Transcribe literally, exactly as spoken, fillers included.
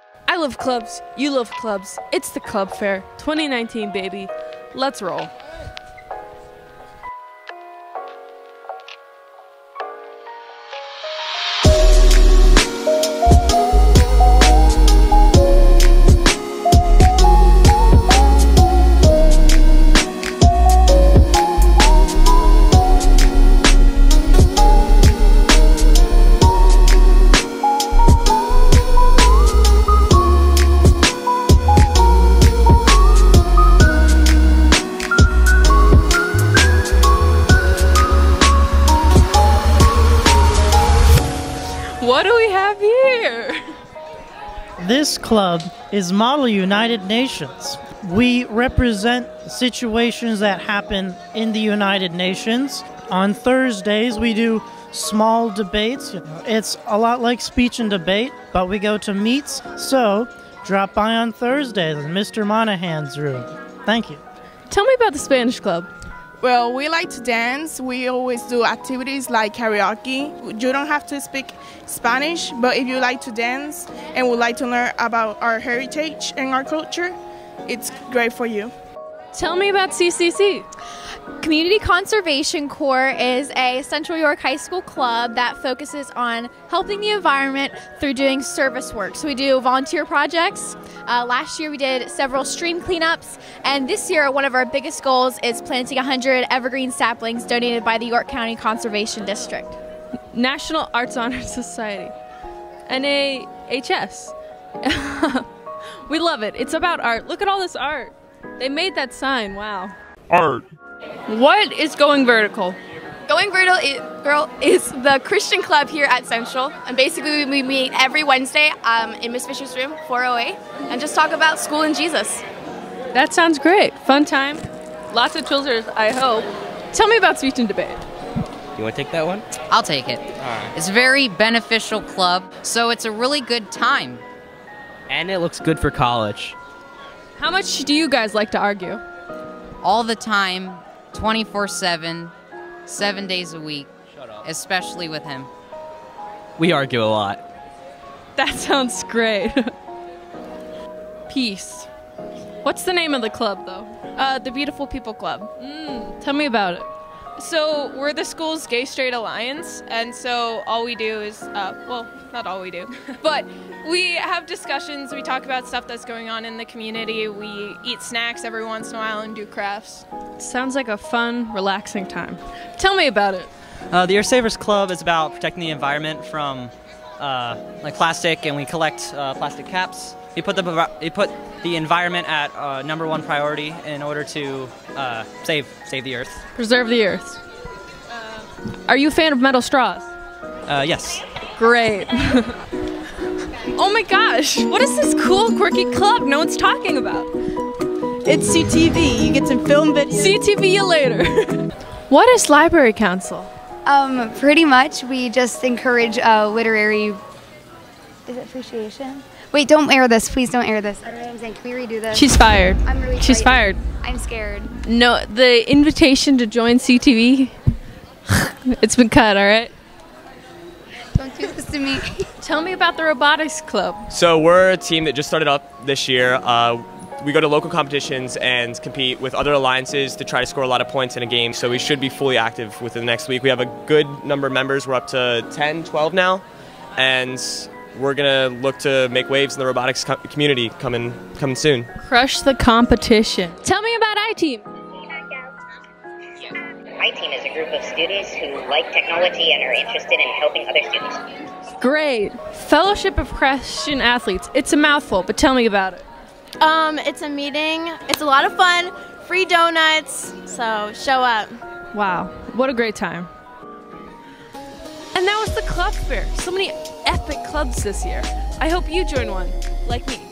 I love clubs, you love clubs. It's the Club Fair twenty nineteen, baby. Let's roll. What do we have here? This club is Model United Nations. We represent situations that happen in the United Nations. On Thursdays, we do small debates. It's a lot like speech and debate, but we go to meets. So drop by on Thursdays in Mister Monahan's room. Thank you. Tell me about the Spanish Club. Well, we like to dance. We always do activities like karaoke. You don't have to speak Spanish, but if you like to dance and would like to learn about our heritage and our culture, it's great for you. Tell me about C C C. Community Conservation Corps is a Central York High School club that focuses on helping the environment through doing service work. So we do volunteer projects. Uh, last year we did several stream cleanups, and this year one of our biggest goals is planting one hundred evergreen saplings donated by the York County Conservation District. National Arts Honor Society, N A H S. We love it. It's about art. Look at all this art. They made that sign. Wow. Art. What is Going Vertical? Going Vertical Girl is the Christian club here at Central, and basically we meet every Wednesday um, in Miss Fisher's room, four oh eight, and just talk about school and Jesus. That sounds great. Fun time. Lots of children, I hope. Tell me about speech and debate. You want to take that one? I'll take it. All right. It's a very beneficial club, so it's a really good time. And it looks good for college. How much do you guys like to argue? All the time, twenty-four seven, seven days a week, especially with him. We argue a lot. That sounds great. Peace. What's the name of the club, though? Uh, the Beautiful People Club. Mm, tell me about it. So we're the school's gay straight alliance, and so all we do is, uh, well, not all we do, but we have discussions, we talk about stuff that's going on in the community, we eat snacks every once in a while and do crafts. Sounds like a fun, relaxing time. Tell me about it. Uh, the Earth Savers Club is about protecting the environment from uh, like plastic, and we collect uh, plastic caps. We put the we put the environment at uh, number one priority in order to uh, save save the Earth. Preserve the Earth. Uh, are you a fan of metal straws? Uh, yes. Great. Oh my gosh! What is this cool, quirky club no one's talking about? It's C T V. You get some film videos. C T V you later. What is Library Council? Um, pretty much, we just encourage uh, literary. Is it appreciation? Wait, don't air this. Please don't air this. I don't know what I'm saying. Can we redo this? She's fired. I'm really She's frightened. fired. I'm scared. No, the invitation to join C T V, it's been cut, all right? Don't do this to me. Tell me about the Robotics Club. So we're a team that just started up this year. Uh, we go to local competitions and compete with other alliances to try to score a lot of points in a game. So we should be fully active within the next week. We have a good number of members. We're up to ten, twelve now. And we're going to look to make waves in the robotics co community coming, coming soon. Crush the competition. Tell me about iTeam. iTeam is a group of students who like technology and are interested in helping other students. Great. Fellowship of Christian Athletes. It's a mouthful, but tell me about it. Um, it's a meeting. It's a lot of fun. Free donuts. So show up. Wow, what a great time. And that was the Club Fair. So many epic clubs this year. I hope you join one, like me.